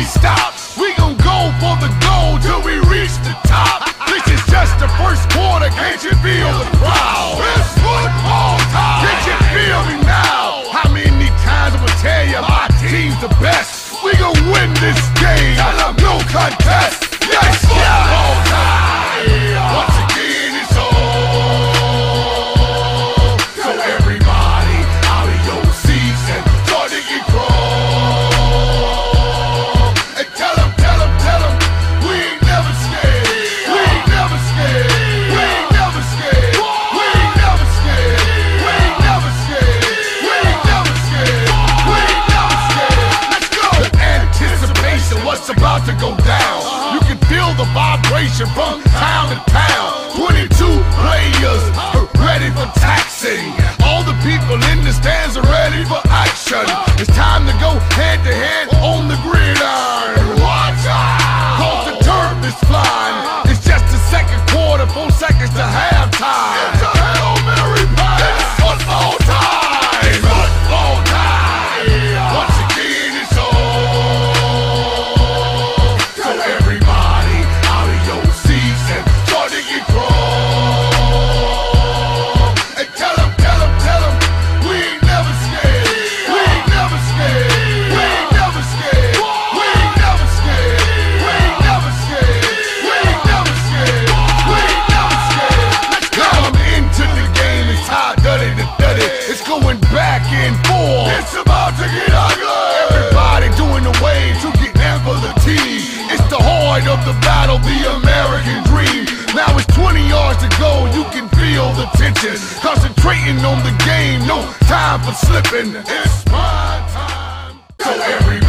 stop. We gon' go for the goal till we reach the top. This is just the first quarter, can't you feel the crowd? It's football time, can't you feel me now? How many times I'ma tell you my team's the best? We gon' win this game, no contest. Yes, football time. Once again it's on. So everybody out of your seats and start to get crawl. And tell them, we ain't never scared. We ain't never scared. We ain't never scared. We ain't never scared. We ain't never scared. We ain't never scared. We ain't never scared. Let's go. The anticipation, what's about to go down. You can feel the vibration from town to town. 22 players are ready for taxing. All the people in the stands are ready for action. It's time to go head to head on the gridiron. Watch out! Cause the turf is flying. It's just the second quarter, 4 seconds to halftime. It's a Hail Mary pass. It's football time. It's football time. Once again it's on. So everybody out of your seats and start to get crawl. And tell them, we ain't never scared. We ain't never scared. We ain't never scared. We ain't never scared. We ain't never scared. We ain't never scared. We ain't never scared. Let's come into the game. It's hot, dirty to dirty. It's going back and forth. It's about to get ugly. Everybody doing the wave to get down for the team. It's the heart of the battle, the American dream. Now it's 20 yards to go, you can feel the tension. Concentrating on the game, no time for slipping. It's my time. So everybody